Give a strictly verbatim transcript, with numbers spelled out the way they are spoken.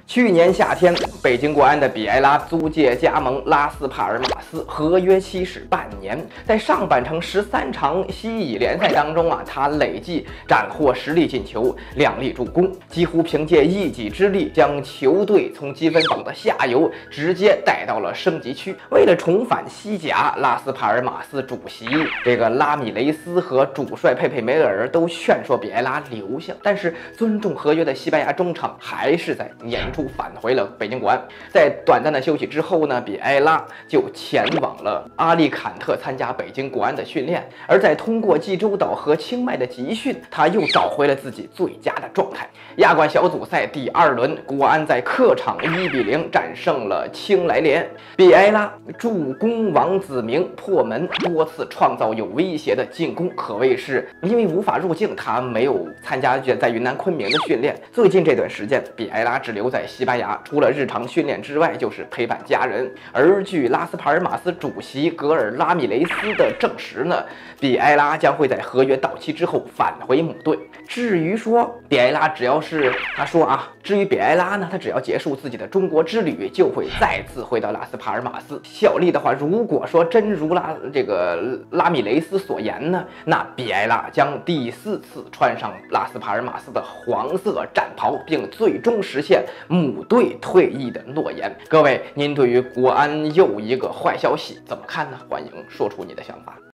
去年夏天，北京国安的比埃拉租借加盟拉斯帕尔马斯，合约期是半年。在上半程十三场西乙联赛当中啊，他累计斩获十粒进球，两粒助攻，几乎凭借一己之力将球队从积分榜的下游直接带到了升级区。为了重返西甲，拉斯帕尔马斯主席这个拉米雷斯和主帅佩佩梅尔都劝说比埃拉留下，但是尊重合约的西班牙中场还是在年初返回了北京国安。在短暂的休息之后呢，比埃拉就前往了阿利坎特参加北京国安的训练。而在通过济州岛和清迈的集训，他又找回了自己最佳的状态。亚冠小组赛第二轮，国安在客场一比零战胜了青莱联。比埃拉助攻王子明破门，多次创造有威胁的进攻，可谓是因为无法入境，他没有参加在云南昆明的训练。最近这段时间，比埃拉只留在西班牙，除了日常训练之外，就是陪伴家人。而据拉斯帕尔马斯主席格尔拉米雷斯的证实呢，比埃拉将会在合约到期之后返回母队。至于说比埃拉，只要是他说啊，至于比埃拉呢，他只要结束自己的中国之旅，就会再次回到拉斯帕尔马斯效力的话，如果说真如拉这个拉米雷斯所言呢，那比埃拉将第四次穿上拉斯帕尔马斯的黄色战袍，并最终实现母队退役的诺言。各位，您对于国安又一个坏消息怎么看呢？欢迎说出你的想法。